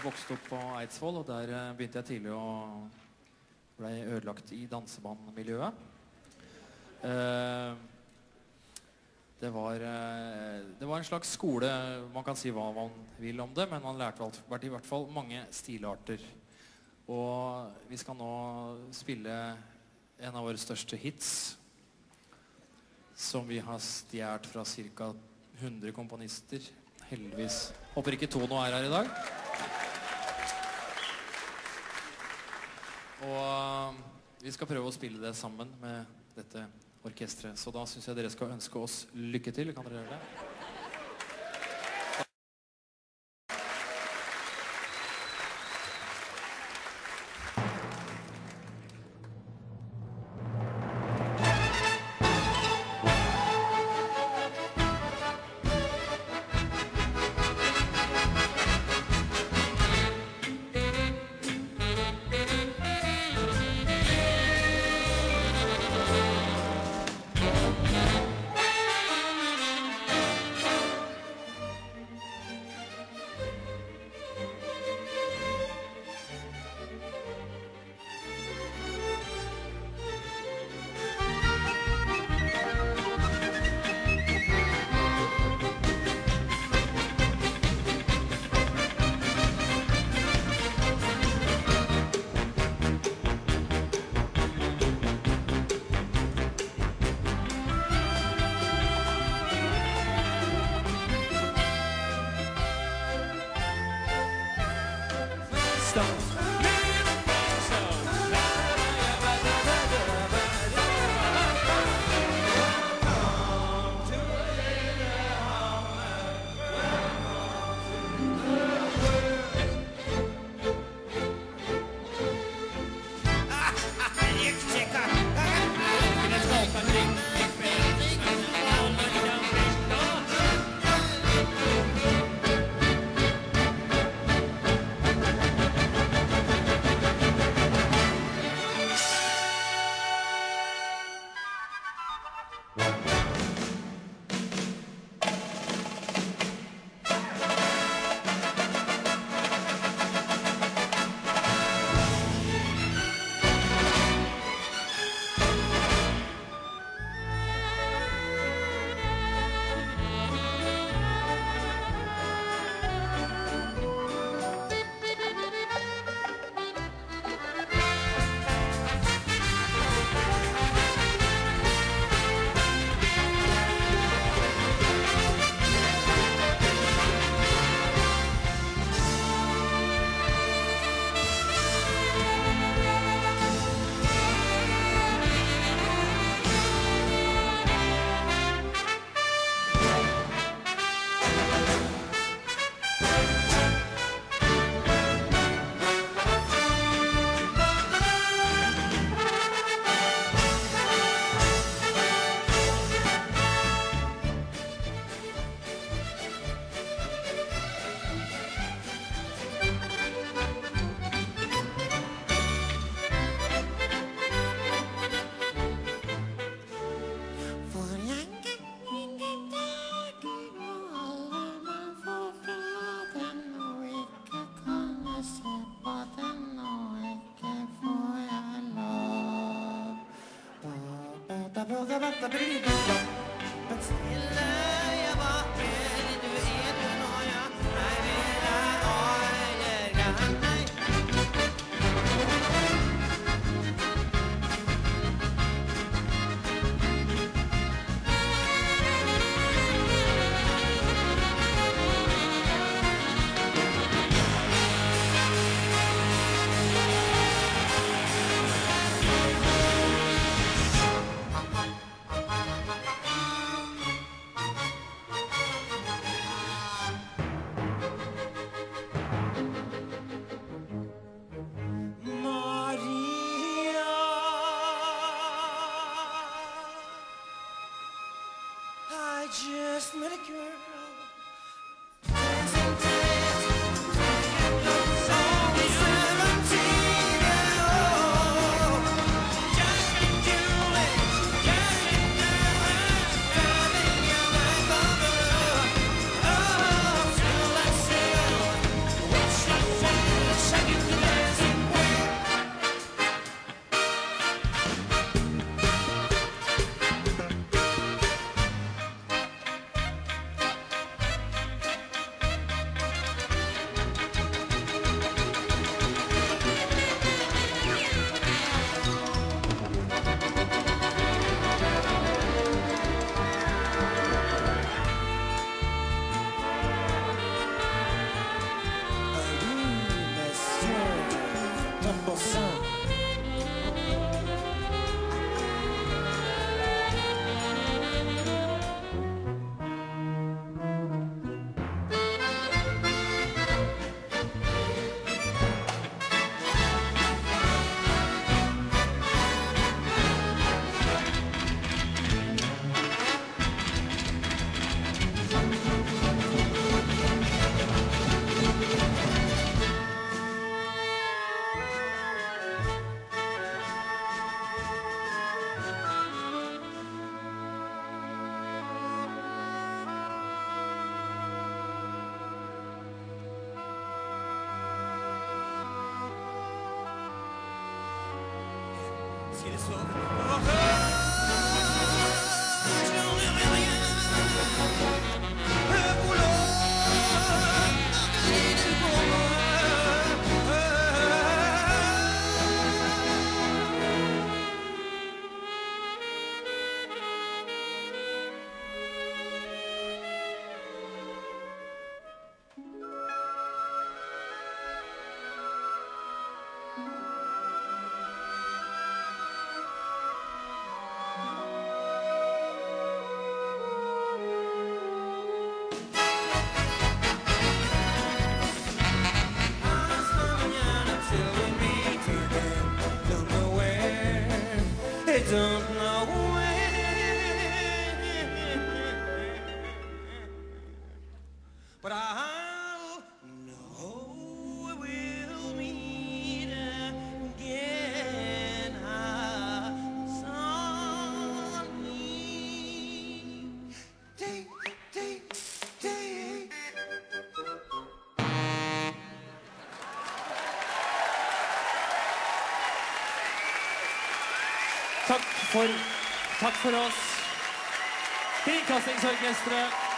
Jeg vokste opp på Eidsvoll, og der begynte jeg tidlig å ble ødelagt i dansebandmiljøet. Det var en slags skole, man kan si hva man vil om det, men man lærte i hvert fall mange stilarter. Og vi skal nå spille en av våre største hits, som vi har stjert fra ca. 100 komponister. Heldigvis. Håper ikke Tono er her i dag. Og vi skal prøve å spille det sammen med dette orkestret. Så da synes jeg dere skal ønske oss lykke til. Kan dere gjøre det? Don't know when, but I'll know we'll meet again sunny day, day, day. Takk for oss. Kringkastingsorkestret.